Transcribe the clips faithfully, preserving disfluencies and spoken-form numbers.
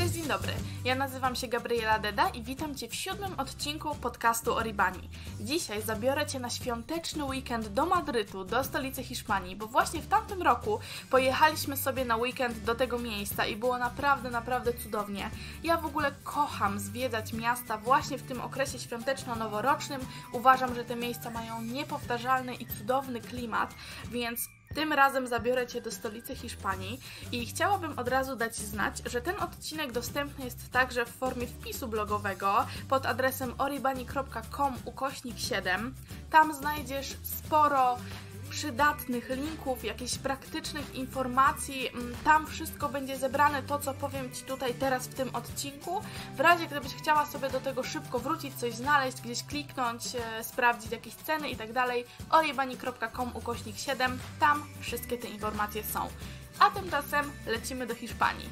Cześć, dzień dobry. Ja nazywam się Gabriela Deda i witam Cię w siódmym odcinku podcastu Oribani. Dzisiaj zabiorę Cię na świąteczny weekend do Madrytu, do stolicy Hiszpanii, bo właśnie w tamtym roku pojechaliśmy sobie na weekend do tego miejsca i było naprawdę, naprawdę cudownie. Ja w ogóle kocham zwiedzać miasta właśnie w tym okresie świąteczno-noworocznym. Uważam, że te miejsca mają niepowtarzalny i cudowny klimat, więc tym razem zabiorę Cię do stolicy Hiszpanii i chciałabym od razu dać znać, że ten odcinek dostępny jest także w formie wpisu blogowego pod adresem oribani kropka com ukośnik siedem. Tam znajdziesz sporo przydatnych linków, jakichś praktycznych informacji. Tam wszystko będzie zebrane, to co powiem Ci tutaj teraz w tym odcinku. W razie gdybyś chciała sobie do tego szybko wrócić, coś znaleźć, gdzieś kliknąć, e, sprawdzić jakieś ceny i tak dalej, oribani kropka com ukośnik siedem, tam wszystkie te informacje są. A tymczasem lecimy do Hiszpanii.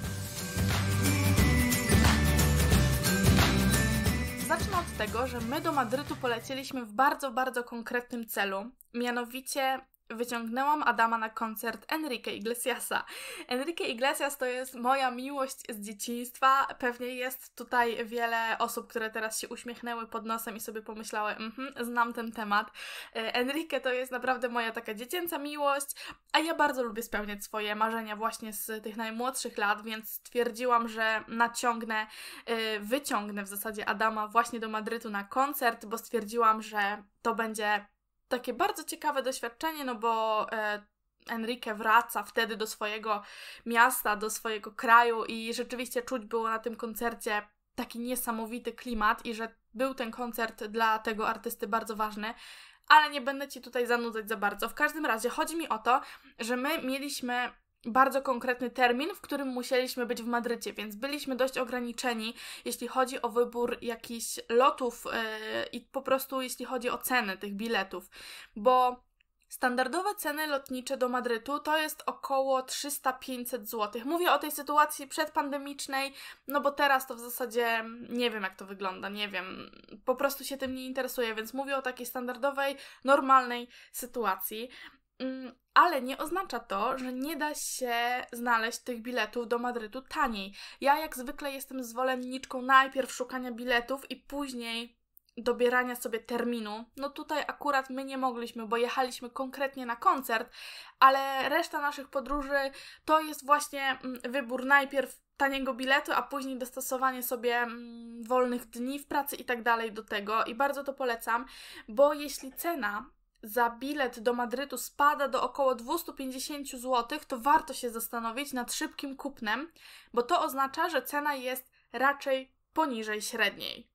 Zacznę od tego, że my do Madrytu polecieliśmy w bardzo, bardzo konkretnym celu. Mianowicie wyciągnęłam Adama na koncert Enrique Iglesiasa. Enrique Iglesias to jest moja miłość z dzieciństwa. Pewnie jest tutaj wiele osób, które teraz się uśmiechnęły pod nosem i sobie pomyślały, mhm, znam ten temat. Enrique to jest naprawdę moja taka dziecięca miłość, a ja bardzo lubię spełniać swoje marzenia właśnie z tych najmłodszych lat, więc stwierdziłam, że naciągnę, wyciągnę w zasadzie Adama właśnie do Madrytu na koncert, bo stwierdziłam, że to będzie takie bardzo ciekawe doświadczenie, no bo e, Enrique wraca wtedy do swojego miasta, do swojego kraju i rzeczywiście czuć było na tym koncercie taki niesamowity klimat i że był ten koncert dla tego artysty bardzo ważny, ale nie będę Ci tutaj zanudzać za bardzo. W każdym razie chodzi mi o to, że my mieliśmy bardzo konkretny termin, w którym musieliśmy być w Madrycie, więc byliśmy dość ograniczeni, jeśli chodzi o wybór jakichś lotów yy, i po prostu jeśli chodzi o ceny tych biletów, bo standardowe ceny lotnicze do Madrytu to jest około trzysta do pięciuset złotych. Mówię o tej sytuacji przedpandemicznej, no bo teraz to w zasadzie nie wiem jak to wygląda, nie wiem, po prostu się tym nie interesuję, więc mówię o takiej standardowej, normalnej sytuacji. Ale nie oznacza to, że nie da się znaleźć tych biletów do Madrytu taniej. Ja jak zwykle jestem zwolenniczką najpierw szukania biletów i później dobierania sobie terminu. No tutaj akurat my nie mogliśmy, bo jechaliśmy konkretnie na koncert, ale reszta naszych podróży to jest właśnie wybór najpierw taniego biletu, a później dostosowanie sobie mm, wolnych dni w pracy i tak dalej do tego i bardzo to polecam, bo jeśli cena za bilet do Madrytu spada do około dwieście pięćdziesiąt złotych, to warto się zastanowić nad szybkim kupnem, bo to oznacza, że cena jest raczej poniżej średniej.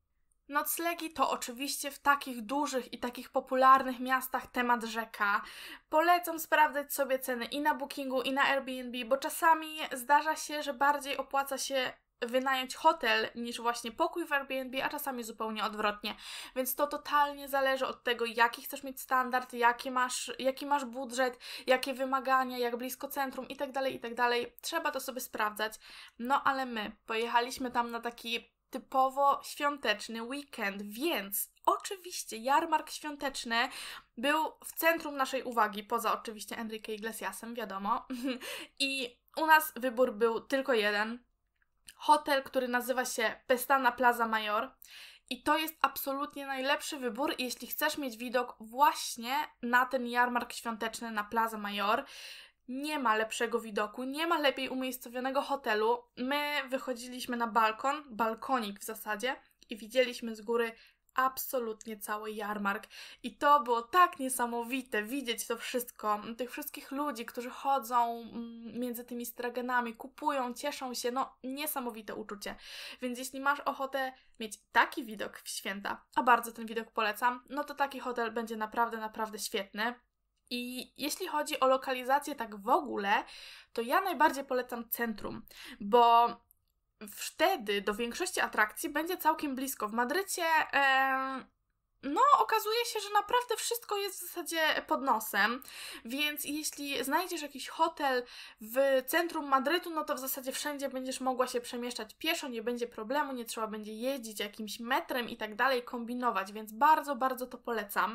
Noclegi to oczywiście w takich dużych i takich popularnych miastach temat rzeka. Polecam sprawdzać sobie ceny i na Bookingu, i na Airbnb, bo czasami zdarza się, że bardziej opłaca się wynająć hotel niż właśnie pokój w Airbnb, a czasami zupełnie odwrotnie. Więc to totalnie zależy od tego, jaki chcesz mieć standard, jaki masz, jaki masz budżet, jakie wymagania, jak blisko centrum i tak dalej, i tak dalej. Trzeba to sobie sprawdzać. No ale my pojechaliśmy tam na taki typowo świąteczny weekend, więc oczywiście jarmark świąteczny był w centrum naszej uwagi, poza oczywiście Enrique Iglesiasem, wiadomo. I u nas wybór był tylko jeden. Hotel, który nazywa się Pestana Plaza Mayor i to jest absolutnie najlepszy wybór, jeśli chcesz mieć widok właśnie na ten jarmark świąteczny na Plaza Mayor. Nie ma lepszego widoku, nie ma lepiej umiejscowionego hotelu. My wychodziliśmy na balkon, balkonik w zasadzie i widzieliśmy z góry absolutnie cały jarmark i to było tak niesamowite widzieć to wszystko, tych wszystkich ludzi, którzy chodzą między tymi straganami, kupują, cieszą się, no niesamowite uczucie, więc jeśli masz ochotę mieć taki widok w święta, a bardzo ten widok polecam, no to taki hotel będzie naprawdę, naprawdę świetny. I jeśli chodzi o lokalizację tak w ogóle, to ja najbardziej polecam centrum, bo wtedy do większości atrakcji będzie całkiem blisko. W Madrycie e, no okazuje się, że naprawdę wszystko jest w zasadzie pod nosem, więc jeśli znajdziesz jakiś hotel w centrum Madrytu, no to w zasadzie wszędzie będziesz mogła się przemieszczać pieszo, nie będzie problemu, nie trzeba będzie jeździć jakimś metrem i tak dalej, kombinować, więc bardzo, bardzo to polecam.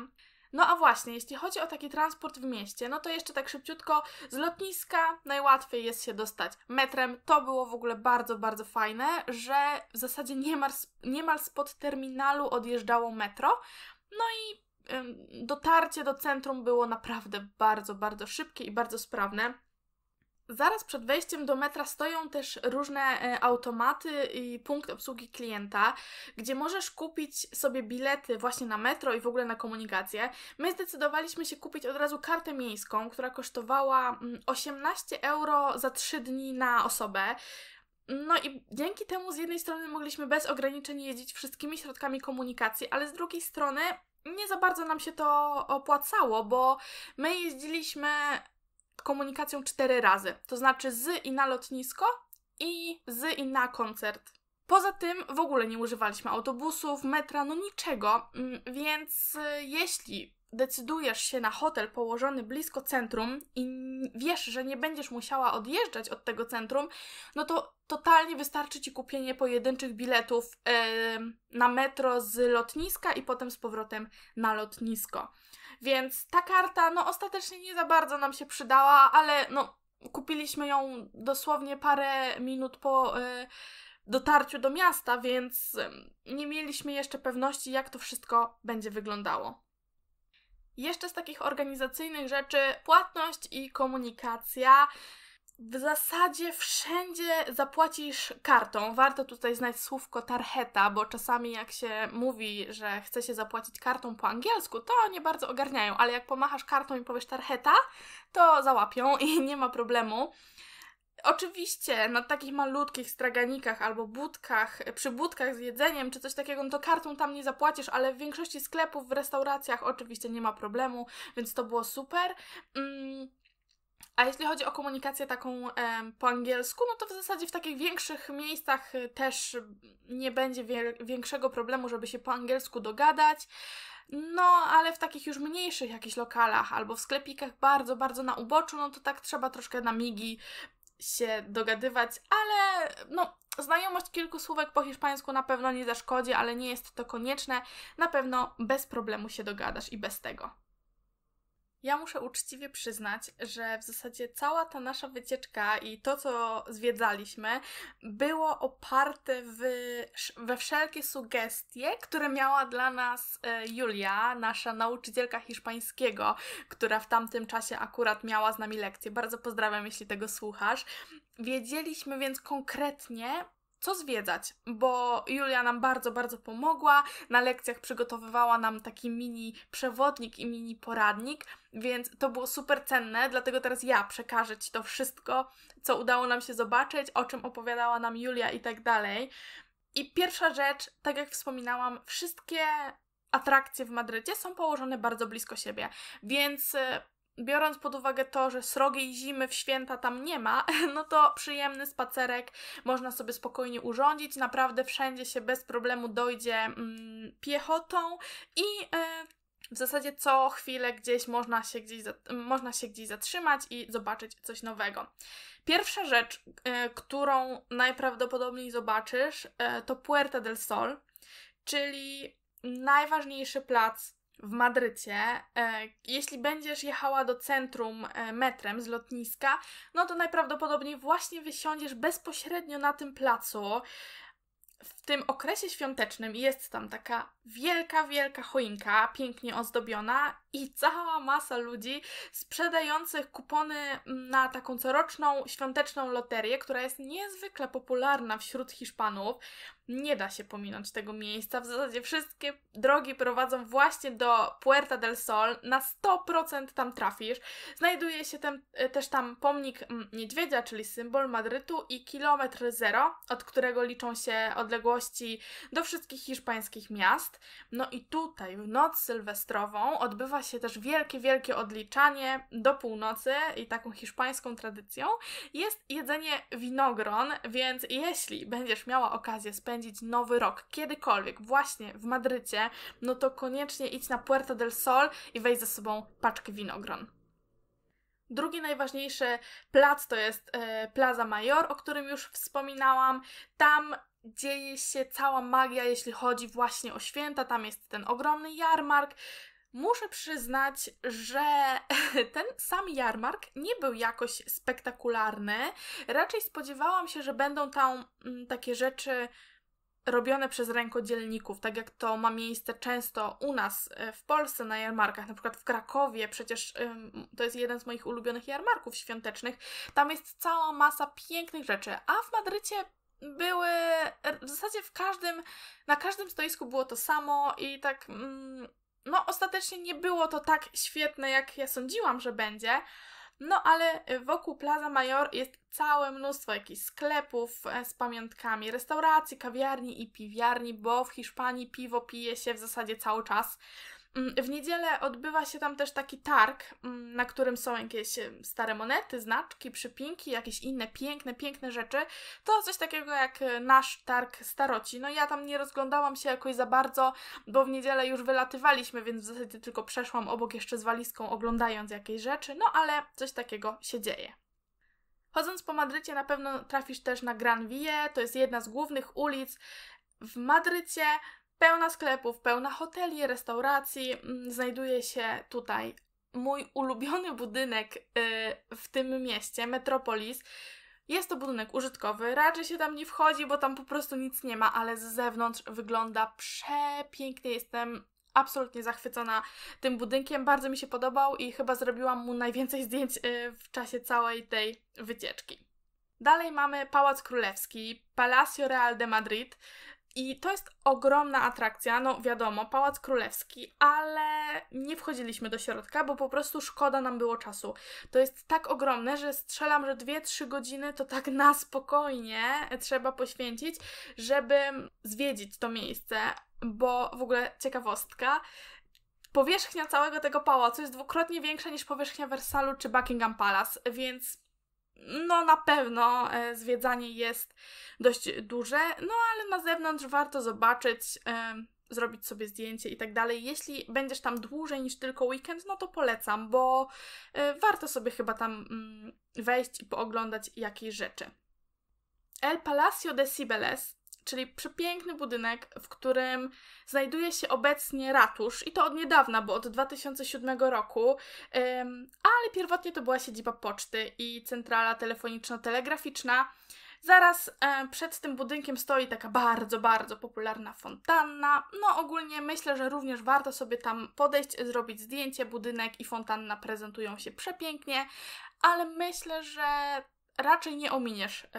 No a właśnie, jeśli chodzi o taki transport w mieście, no to jeszcze tak szybciutko z lotniska najłatwiej jest się dostać metrem. To było w ogóle bardzo, bardzo fajne, że w zasadzie niemal, niemal spod terminalu odjeżdżało metro. No i ym, dotarcie do centrum było naprawdę bardzo, bardzo szybkie i bardzo sprawne. Zaraz przed wejściem do metra stoją też różne e, automaty i punkt obsługi klienta, gdzie możesz kupić sobie bilety właśnie na metro i w ogóle na komunikację. My zdecydowaliśmy się kupić od razu kartę miejską, która kosztowała mm, osiemnaście euro za trzy dni na osobę. No i dzięki temu z jednej strony mogliśmy bez ograniczeń jeździć wszystkimi środkami komunikacji, ale z drugiej strony nie za bardzo nam się to opłacało, bo my jeździliśmy komunikacją cztery razy, to znaczy z i na lotnisko i z i na koncert. Poza tym w ogóle nie używaliśmy autobusów, metra, no niczego, więc jeśli decydujesz się na hotel położony blisko centrum i wiesz, że nie będziesz musiała odjeżdżać od tego centrum, no to totalnie wystarczy Ci kupienie pojedynczych biletów yy, na metro z lotniska i potem z powrotem na lotnisko. Więc ta karta, no ostatecznie nie za bardzo nam się przydała, ale no kupiliśmy ją dosłownie parę minut po y, dotarciu do miasta, więc y, nie mieliśmy jeszcze pewności, jak to wszystko będzie wyglądało. Jeszcze z takich organizacyjnych rzeczy płatność i komunikacja. W zasadzie wszędzie zapłacisz kartą. Warto tutaj znać słówko tarjeta, bo czasami jak się mówi, że chce się zapłacić kartą po angielsku, to nie bardzo ogarniają, ale jak pomachasz kartą i powiesz tarjeta, to załapią i nie ma problemu. Oczywiście na takich malutkich straganikach albo budkach, przy budkach z jedzeniem czy coś takiego, no to kartą tam nie zapłacisz, ale w większości sklepów, w restauracjach oczywiście nie ma problemu, więc to było super. Mm. A jeśli chodzi o komunikację taką e, po angielsku, no to w zasadzie w takich większych miejscach też nie będzie wie- większego problemu, żeby się po angielsku dogadać. No, ale w takich już mniejszych jakichś lokalach albo w sklepikach bardzo, bardzo na uboczu, no to tak trzeba troszkę na migi się dogadywać, ale no, znajomość kilku słówek po hiszpańsku na pewno nie zaszkodzi, ale nie jest to konieczne. Na pewno bez problemu się dogadasz i bez tego. Ja muszę uczciwie przyznać, że w zasadzie cała ta nasza wycieczka i to, co zwiedzaliśmy, było oparte w, we wszelkie sugestie, które miała dla nas e, Julia, nasza nauczycielka hiszpańskiego, która w tamtym czasie akurat miała z nami lekcję. Bardzo pozdrawiam, jeśli tego słuchasz. Wiedzieliśmy więc konkretnie, co zwiedzać, bo Julia nam bardzo, bardzo pomogła. Na lekcjach przygotowywała nam taki mini przewodnik i mini poradnik, więc to było super cenne, dlatego teraz ja przekażę Ci to wszystko, co udało nam się zobaczyć, o czym opowiadała nam Julia i tak dalej. I pierwsza rzecz, tak jak wspominałam, wszystkie atrakcje w Madrycie są położone bardzo blisko siebie, więc biorąc pod uwagę to, że srogiej zimy w święta tam nie ma, no to przyjemny spacerek można sobie spokojnie urządzić. Naprawdę wszędzie się bez problemu dojdzie mm, piechotą i e, w zasadzie co chwilę gdzieś można się gdzieś, można się gdzieś zatrzymać i zobaczyć coś nowego. Pierwsza rzecz, e, którą najprawdopodobniej zobaczysz, e, to Puerta del Sol, czyli najważniejszy plac w Madrycie. E, jeśli będziesz jechała do centrum e, metrem z lotniska, no to najprawdopodobniej właśnie wysiądziesz bezpośrednio na tym placu. W tym okresie świątecznym jest tam taka wielka, wielka choinka, pięknie ozdobiona i cała masa ludzi sprzedających kupony na taką coroczną świąteczną loterię, która jest niezwykle popularna wśród Hiszpanów. Nie da się pominąć tego miejsca. W zasadzie wszystkie drogi prowadzą właśnie do Puerta del Sol. Na sto procent tam trafisz. Znajduje się tam, też tam pomnik niedźwiedzia, czyli symbol Madrytu i kilometr zero, od którego liczą się odległości do wszystkich hiszpańskich miast. No i tutaj w noc sylwestrową odbywa się też wielkie, wielkie odliczanie do północy i taką hiszpańską tradycją jest jedzenie winogron, więc jeśli będziesz miała okazję spędzić nowy rok kiedykolwiek właśnie w Madrycie, no to koniecznie idź na Puerta del Sol i weź ze sobą paczkę winogron. Drugi najważniejszy plac to jest e, Plaza Mayor, o którym już wspominałam. Tam dzieje się cała magia, jeśli chodzi właśnie o święta. Tam jest ten ogromny jarmark. Muszę przyznać, że ten sam jarmark nie był jakoś spektakularny. Raczej spodziewałam się, że będą tam mm, takie rzeczy robione przez rękodzielników, tak jak to ma miejsce często u nas w Polsce na jarmarkach, na przykład w Krakowie, przecież ym, to jest jeden z moich ulubionych jarmarków świątecznych. Tam jest cała masa pięknych rzeczy, a w Madrycie były, w zasadzie w każdym, na każdym stoisku było to samo i tak, mm, no ostatecznie nie było to tak świetne, jak ja sądziłam, że będzie. No ale wokół Plaza Mayor jest całe mnóstwo jakichś sklepów z pamiątkami, restauracji, kawiarni i piwiarni, bo w Hiszpanii piwo pije się w zasadzie cały czas. W niedzielę odbywa się tam też taki targ, na którym są jakieś stare monety, znaczki, przypinki, jakieś inne piękne, piękne rzeczy. To coś takiego jak nasz targ staroci. No ja tam nie rozglądałam się jakoś za bardzo, bo w niedzielę już wylatywaliśmy, więc w zasadzie tylko przeszłam obok jeszcze z walizką, oglądając jakieś rzeczy, no ale coś takiego się dzieje. Chodząc po Madrycie na pewno trafisz też na Gran Via, to jest jedna z głównych ulic w Madrycie. Pełna sklepów, pełna hoteli, restauracji. Znajduje się tutaj mój ulubiony budynek yy, w tym mieście, Metropolis. Jest to budynek użytkowy, raczej się tam nie wchodzi, bo tam po prostu nic nie ma, ale z zewnątrz wygląda przepięknie. Jestem absolutnie zachwycona tym budynkiem, bardzo mi się podobał i chyba zrobiłam mu najwięcej zdjęć yy, w czasie całej tej wycieczki. Dalej mamy Pałac Królewski, Palacio Real de Madrid. I to jest ogromna atrakcja, no wiadomo, Pałac Królewski, ale nie wchodziliśmy do środka, bo po prostu szkoda nam było czasu. To jest tak ogromne, że strzelam, że dwie trzy godziny to tak na spokojnie trzeba poświęcić, żeby zwiedzić to miejsce, bo w ogóle ciekawostka, powierzchnia całego tego pałacu jest dwukrotnie większa niż powierzchnia Wersalu czy Buckingham Palace, więc no na pewno e, zwiedzanie jest dość duże, no ale na zewnątrz warto zobaczyć, e, zrobić sobie zdjęcie i tak dalej. Jeśli będziesz tam dłużej niż tylko weekend, no to polecam, bo e, warto sobie chyba tam mm, wejść i pooglądać jakieś rzeczy. El Palacio de Cibeles, czyli przepiękny budynek, w którym znajduje się obecnie ratusz i to od niedawna, bo od dwa tysiące siódmego roku, ym, ale pierwotnie to była siedziba poczty i centrala telefoniczno-telegraficzna. Zaraz e, przed tym budynkiem stoi taka bardzo, bardzo popularna fontanna. No ogólnie myślę, że również warto sobie tam podejść, zrobić zdjęcie. Budynek i fontanna prezentują się przepięknie, ale myślę, że raczej nie ominiesz y,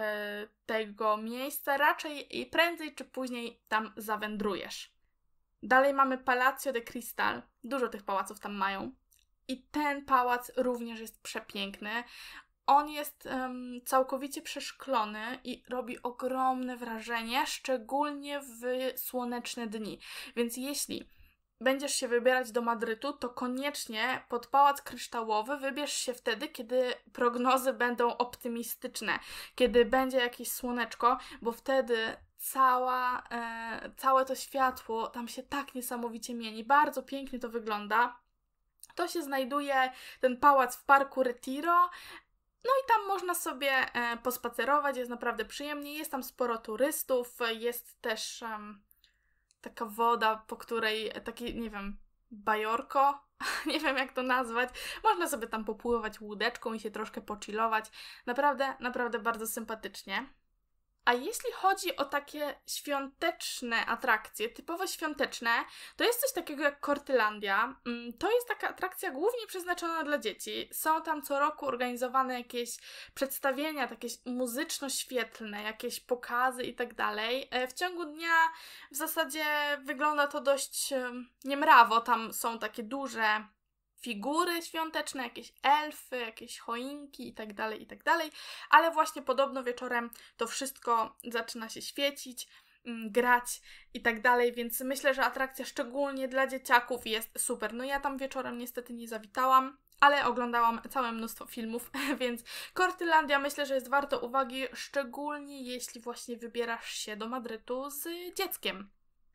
tego miejsca, raczej prędzej czy później tam zawędrujesz. Dalej mamy Palacio de Cristal. Dużo tych pałaców tam mają. I ten pałac również jest przepiękny. On jest um, całkowicie przeszklony i robi ogromne wrażenie, szczególnie w słoneczne dni. Więc jeśli będziesz się wybierać do Madrytu, to koniecznie pod Pałac Kryształowy wybierz się wtedy, kiedy prognozy będą optymistyczne, kiedy będzie jakieś słoneczko, bo wtedy cała, e, całe to światło tam się tak niesamowicie mieni. Bardzo pięknie to wygląda. To się znajduje, ten pałac, w Parku Retiro. No i tam można sobie e, pospacerować, jest naprawdę przyjemnie, jest tam sporo turystów, jest też um, taka woda, po której taki, nie wiem, bajorko, nie wiem jak to nazwać, można sobie tam popływać łódeczką i się troszkę pochillować, naprawdę, naprawdę bardzo sympatycznie. A jeśli chodzi o takie świąteczne atrakcje, typowo świąteczne, to jest coś takiego jak Kortylandia. To jest taka atrakcja głównie przeznaczona dla dzieci. Są tam co roku organizowane jakieś przedstawienia, takie muzyczno-świetlne, jakieś pokazy i tak dalej. W ciągu dnia w zasadzie wygląda to dość niemrawo. Tam są takie duże figury świąteczne, jakieś elfy, jakieś choinki i tak dalej, i tak dalej, ale właśnie podobno wieczorem to wszystko zaczyna się świecić, grać i tak dalej, więc myślę, że atrakcja szczególnie dla dzieciaków jest super. No ja tam wieczorem niestety nie zawitałam, ale oglądałam całe mnóstwo filmów, więc Kortylandia myślę, że jest warto uwagi, szczególnie jeśli właśnie wybierasz się do Madrytu z dzieckiem.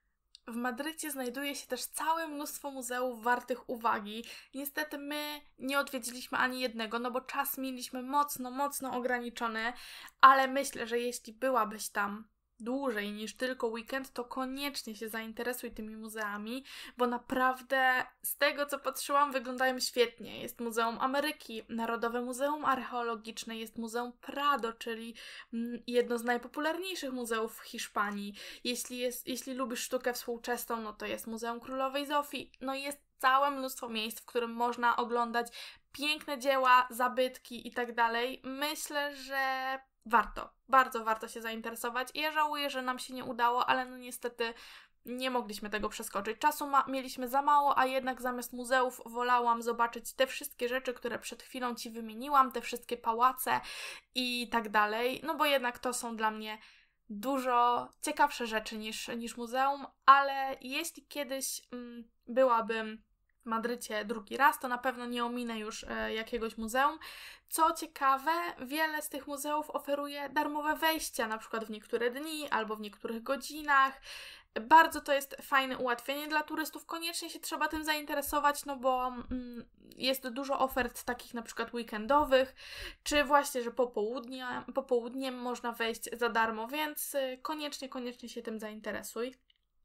W Madrycie znajduje się też całe mnóstwo muzeów wartych uwagi. Niestety my nie odwiedziliśmy ani jednego, no bo czas mieliśmy mocno, mocno ograniczony, ale myślę, że jeśli byłabyś tam dłużej niż tylko weekend, to koniecznie się zainteresuj tymi muzeami, bo naprawdę z tego, co patrzyłam, wyglądają świetnie. Jest Muzeum Ameryki, Narodowe Muzeum Archeologiczne, jest Muzeum Prado, czyli jedno z najpopularniejszych muzeów w Hiszpanii. Jeśli, jest, jeśli lubisz sztukę współczesną, no to jest Muzeum Królowej Zofii. No jest całe mnóstwo miejsc, w którym można oglądać piękne dzieła, zabytki i tak dalej. Myślę, że warto, bardzo warto się zainteresować. I ja żałuję, że nam się nie udało, ale no niestety nie mogliśmy tego przeskoczyć. Czasu ma- mieliśmy za mało, a jednak zamiast muzeów wolałam zobaczyć te wszystkie rzeczy, które przed chwilą Ci wymieniłam, te wszystkie pałace i tak dalej, no bo jednak to są dla mnie dużo ciekawsze rzeczy niż, niż muzeum, ale jeśli kiedyś mm, byłabym w Madrycie drugi raz, to na pewno nie ominę już e, jakiegoś muzeum. Co ciekawe, wiele z tych muzeów oferuje darmowe wejścia, na przykład w niektóre dni albo w niektórych godzinach. Bardzo to jest fajne ułatwienie dla turystów, koniecznie się trzeba tym zainteresować, no bo mm, jest dużo ofert takich na przykład weekendowych, czy właśnie, że popołudnie, popołudniem można wejść za darmo, więc y, koniecznie, koniecznie się tym zainteresuj.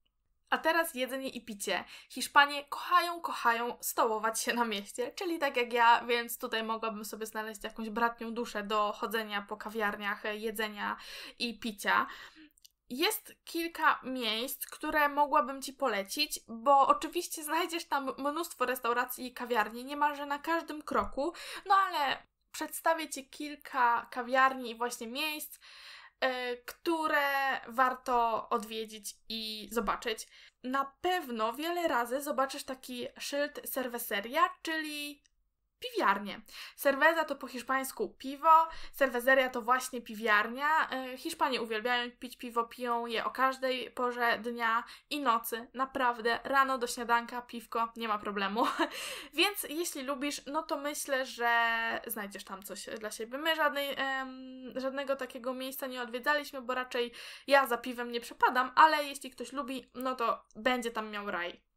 A teraz jedzenie i picie. Hiszpanie kochają, kochają stołować się na mieście, czyli tak jak ja, więc tutaj mogłabym sobie znaleźć jakąś bratnią duszę do chodzenia po kawiarniach, jedzenia i picia. Jest kilka miejsc, które mogłabym Ci polecić, bo oczywiście znajdziesz tam mnóstwo restauracji i kawiarni, niemalże na każdym kroku, no ale przedstawię Ci kilka kawiarni i właśnie miejsc, yy, które warto odwiedzić i zobaczyć. Na pewno wiele razy zobaczysz taki szyld cerveceria, czyli piwiarnie. Cerveza to po hiszpańsku piwo, cervezeria to właśnie piwiarnia. Hiszpanie uwielbiają pić piwo, piją je o każdej porze dnia i nocy. Naprawdę, rano do śniadanka, piwko, nie ma problemu. Więc jeśli lubisz, no to myślę, że znajdziesz tam coś dla siebie. My żadnej, em, żadnego takiego miejsca nie odwiedzaliśmy, bo raczej ja za piwem nie przepadam, ale jeśli ktoś lubi, no to będzie tam miał raj.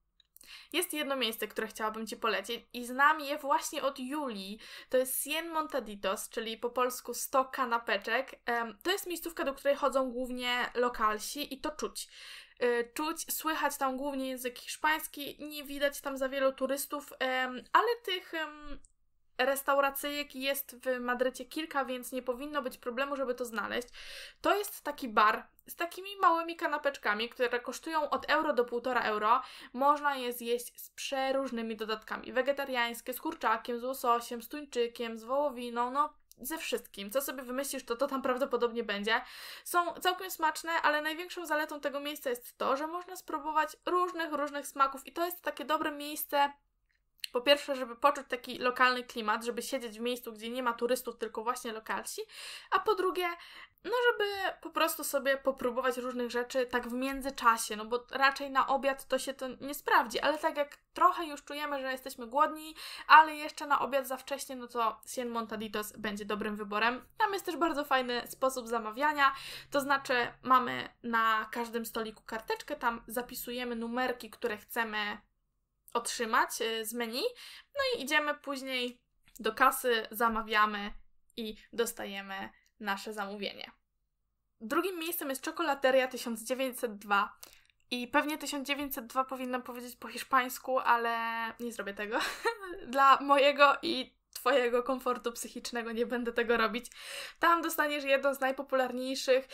Jest jedno miejsce, które chciałabym Ci polecić i znam je właśnie od Julii. To jest cien Montaditos, czyli po polsku sto kanapeczek. To jest miejscówka, do której chodzą głównie lokalsi i to czuć. Czuć, słychać tam głównie język hiszpański, nie widać tam za wielu turystów, ale tych restauracyjek jest w Madrycie kilka, więc nie powinno być problemu, żeby to znaleźć. To jest taki bar z takimi małymi kanapeczkami, które kosztują od euro do półtora euro. Można je zjeść z przeróżnymi dodatkami. Wegetariańskie, z kurczakiem, z łososiem, z tuńczykiem, z wołowiną, no ze wszystkim. Co sobie wymyślisz, to to tam prawdopodobnie będzie. Są całkiem smaczne, ale największą zaletą tego miejsca jest to, że można spróbować różnych, różnych smaków i to jest takie dobre miejsce. Po pierwsze, żeby poczuć taki lokalny klimat, żeby siedzieć w miejscu, gdzie nie ma turystów, tylko właśnie lokalsi, a po drugie, no żeby po prostu sobie popróbować różnych rzeczy tak w międzyczasie, no bo raczej na obiad to się to nie sprawdzi, ale tak jak trochę już czujemy, że jesteśmy głodni, ale jeszcze na obiad za wcześnie, no to cien Montaditos będzie dobrym wyborem. Tam jest też bardzo fajny sposób zamawiania, to znaczy mamy na każdym stoliku karteczkę, tam zapisujemy numerki, które chcemy otrzymać z menu, no i idziemy później do kasy, zamawiamy i dostajemy nasze zamówienie. Drugim miejscem jest Czokolateria tysiąc dziewięćset dwa i pewnie tysiąc dziewięćset dwa powinnam powiedzieć po hiszpańsku, ale nie zrobię tego. Dla mojego i Twojego komfortu psychicznego nie będę tego robić. Tam dostaniesz jedną z najpopularniejszych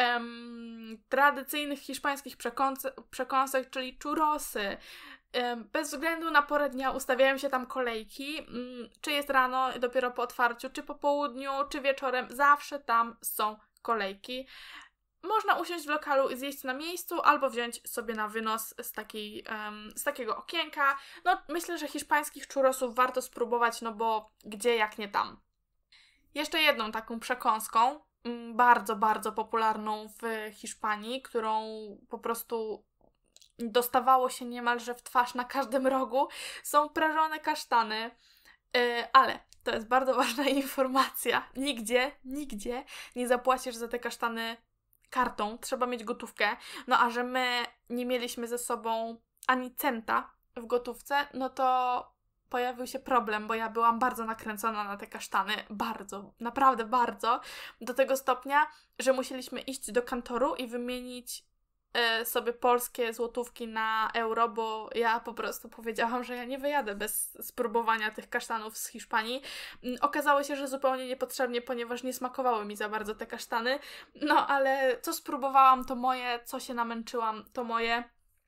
em, tradycyjnych hiszpańskich przekąsek, przekąsek, czyli churrosy. Bez względu na porę dnia ustawiają się tam kolejki, czy jest rano, dopiero po otwarciu, czy po południu, czy wieczorem, zawsze tam są kolejki. Można usiąść w lokalu i zjeść na miejscu, albo wziąć sobie na wynos z, takiej, um, z takiego okienka. No, myślę, że hiszpańskich churrosów warto spróbować, no bo gdzie jak nie tam. Jeszcze jedną taką przekąską, bardzo, bardzo popularną w Hiszpanii, którą po prostu dostawało się niemalże w twarz na każdym rogu, są prażone kasztany. Yy, ale to jest bardzo ważna informacja. Nigdzie, nigdzie nie zapłacisz za te kasztany kartą. Trzeba mieć gotówkę. No a że my nie mieliśmy ze sobą ani centa w gotówce, no to pojawił się problem, bo ja byłam bardzo nakręcona na te kasztany, bardzo, naprawdę bardzo, do tego stopnia, że musieliśmy iść do kantoru i wymienić e, sobie polskie złotówki na euro, bo ja po prostu powiedziałam, że ja nie wyjadę bez spróbowania tych kasztanów z Hiszpanii. Okazało się, że zupełnie niepotrzebnie, ponieważ nie smakowały mi za bardzo te kasztany, no ale co spróbowałam, to moje, co się namęczyłam, to moje.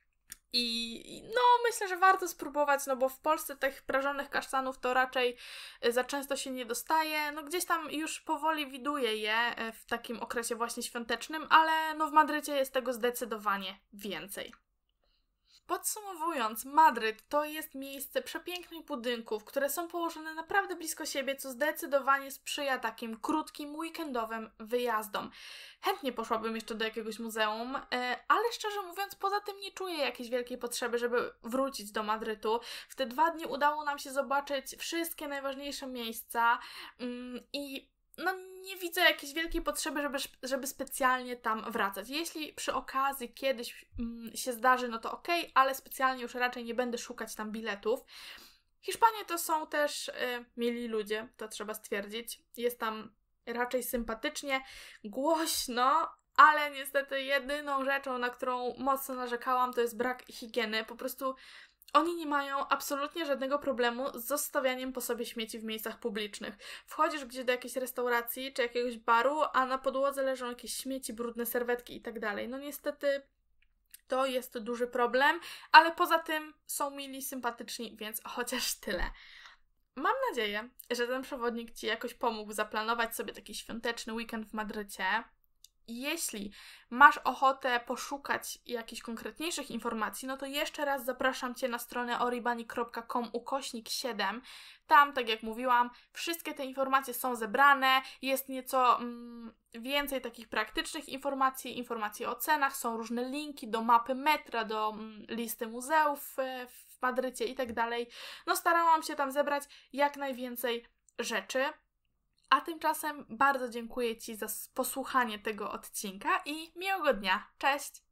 I no, myślę, że warto spróbować, no bo w Polsce tych prażonych kasztanów to raczej za często się nie dostaje. No gdzieś tam już powoli widuję je w takim okresie właśnie świątecznym, ale no w Madrycie jest tego zdecydowanie więcej. Podsumowując, Madryt to jest miejsce przepięknych budynków, które są położone naprawdę blisko siebie, co zdecydowanie sprzyja takim krótkim, weekendowym wyjazdom. Chętnie poszłabym jeszcze do jakiegoś muzeum, ale szczerze mówiąc, poza tym nie czuję jakiejś wielkiej potrzeby, żeby wrócić do Madrytu. W te dwa dni udało nam się zobaczyć wszystkie najważniejsze miejsca i no nie widzę jakiejś wielkiej potrzeby, żeby, żeby specjalnie tam wracać. Jeśli przy okazji kiedyś mm, się zdarzy, no to okej, okay, ale specjalnie już raczej nie będę szukać tam biletów. Hiszpanie to są też y, mili ludzie, to trzeba stwierdzić. Jest tam raczej sympatycznie, głośno, ale niestety jedyną rzeczą, na którą mocno narzekałam, to jest brak higieny. Po prostu oni nie mają absolutnie żadnego problemu z zostawianiem po sobie śmieci w miejscach publicznych. Wchodzisz gdzieś do jakiejś restauracji czy jakiegoś baru, a na podłodze leżą jakieś śmieci, brudne serwetki i tak dalej. No niestety to jest duży problem, ale poza tym są mili, sympatyczni, więc chociaż tyle. Mam nadzieję, że ten przewodnik Ci jakoś pomógł zaplanować sobie taki świąteczny weekend w Madrycie. Jeśli masz ochotę poszukać jakichś konkretniejszych informacji, no to jeszcze raz zapraszam Cię na stronę oribani kropka com ukośnik siedem. Tam, tak jak mówiłam, wszystkie te informacje są zebrane, jest nieco mm, więcej takich praktycznych informacji, informacji o cenach, są różne linki do mapy metra, do mm, listy muzeów w, w Madrycie i tak dalej. No starałam się tam zebrać jak najwięcej rzeczy. A tymczasem bardzo dziękuję Ci za posłuchanie tego odcinka i miłego dnia. Cześć!